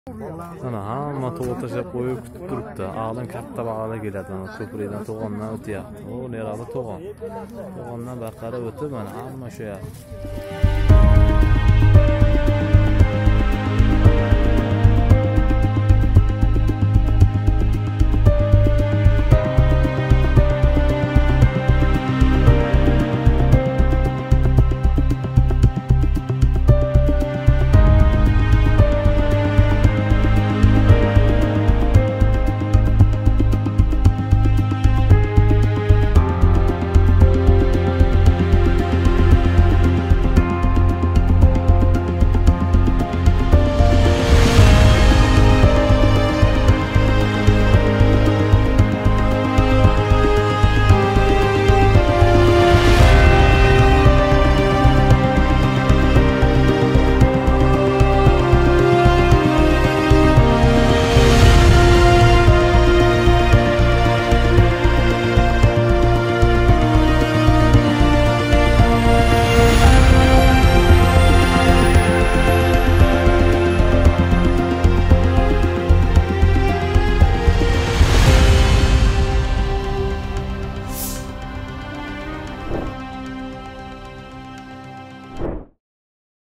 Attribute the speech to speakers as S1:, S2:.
S1: Mana hamma to'g'ri tashlab qo'yib kutib turibdi. Oldin katta bag'ala keladi. Mana ko'prikdan to'g'ondan o'tyapti. O, nerada to'g'on? To'g'ondan baqara o'tib, mana hamma shu yoqda.